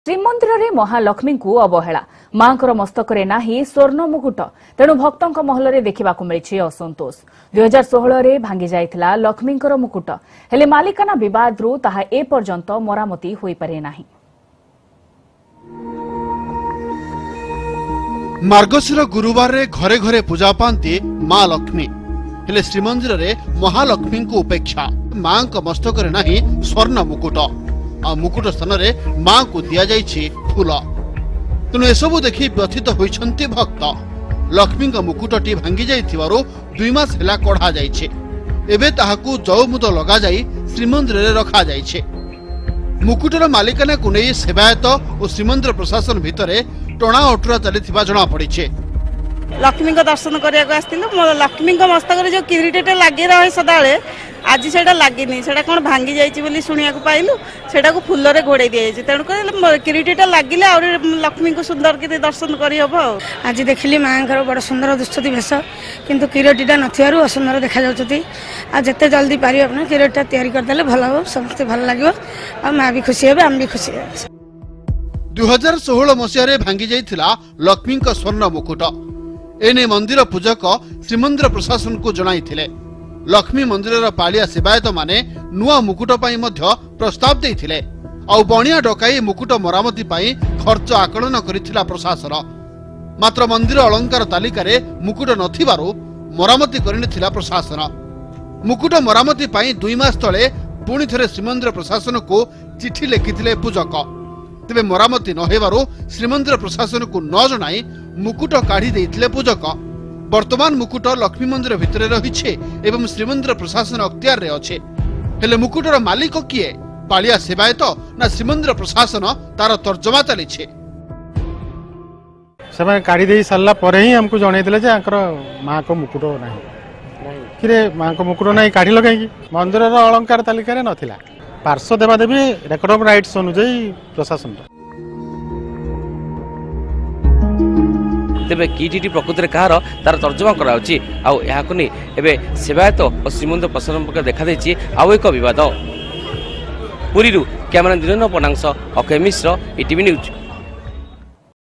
श्रीमंदिर में महालक्ष्मी को अवहेला मांकर मस्तक ना स्वर्ण मुकुट तेणु भक्तों महल में देखा मिली असंतोष 2016 भांगी जाइथिला लक्ष्मी मुकुट हेले मालिकाना विवाद रू ताहा ए पर्यंत मरामती होई पारे नाही। मार्गशीर गुरुवार रे घरे घरे पूजा पाती मां लक्ष्मी हेले श्रीमंदिर रे महालक्ष्मी को उपेक्षा मां मस्तक ना स्वर्ण मुकुट आ मुकुट स्थान रे मां को दिया जाइछि फूल तेणु एसबू देखि व्यथित होइछन्ति भक्त। लक्ष्मी मुकुटटी भांगी जाइथिबारु 2 मास हेला कढ़ा जाइछे एबे ताहाकू जौमुद लगा जाई श्रीमंदिर रे रखा जाइछे। मुकुटर मालिकाना को नहीं सेवायत और श्रीमंदिर प्रशासन भितर टणा अटुरा चली जना पड़े। लक्ष्मी दर्शन करने लक्ष्मी मस्तक जो किरीटे लगे रहे सदाले आज से लगे से कौन भांगी जाइए शुणा पाइलु से फूल रे घोड़े दी तेणुक किरीटा लगे लक्ष्मी को सुंदर के दर्शन करहब। आज देखिली माँ बड़ सुंदर दुष्टि भेष किंतु किरीटा नथिबारु असुंदर देखा जाउछथि आ जते जल्दी पारि अपना किरीटा तैयारी करदेले भल हो समस्त भल लागिवो आ माँ भी खुशी हेबे हम भी खुशी हेबे। 2016 मसीह भांगी जाइथिला लक्ष्मी स्वर्ण मुकुट एने मंदिर पूजक श्रीमंदिर प्रशासन को जणाइथिले। लक्ष्मी मंदिर पालिया सेवायत माने नुआ मुकुट पाई मध्य प्रस्ताव देइथिले आउ बणिया डकाई मुकुट मरामती पाई खर्च आकलन करिथिला प्रशासन। मात्र मंदिर अलंकार तालिका रे मुकुट नथिबारु मरामती करिनथिला प्रशासन। मुकुट मरामती पाई 2 मास तळे पुणी थरे श्रीमंदिर प्रशासन को चिठी लिखिथिले पूजक तेबे मरामती न हेबारु श्रीमंदिर प्रशासन को न जणाई मुकुट काढ़ी देइथिले पूजक। वर्तमान मुकुट लक्ष्मी मंदिर भितर रहिछे एवं श्रीमंदिर प्रशासन अख्तियार रे अछि हेले मुकुटर मालिक किए पालिया सेवायत ना श्रीमंदिर प्रशासन तार तर्जमा चलीछे। से काढ़ी दे सारा पर ही हमको जनइले जे आकर माँ को मुकुट नाही किरे माँ को मुकुट नाही काढ़ी लगाई मंदिर अलंकार तालिका रे नथिला पार्श्व देवादेवी रेकर्ड ऑफ राइट्स अनुसार प्रशासन तेबे किटी प्रकृति में कहार तार तर्जमा कराउछि आउ एहाको नि एबे सेवायत और श्रीमंदिर प्रशासन पक्ष देखा देछि आउ एक विवाद। पुरी कैमरा दिनन पनांश अक्षय मिश्र, ईटीवी न्यूज।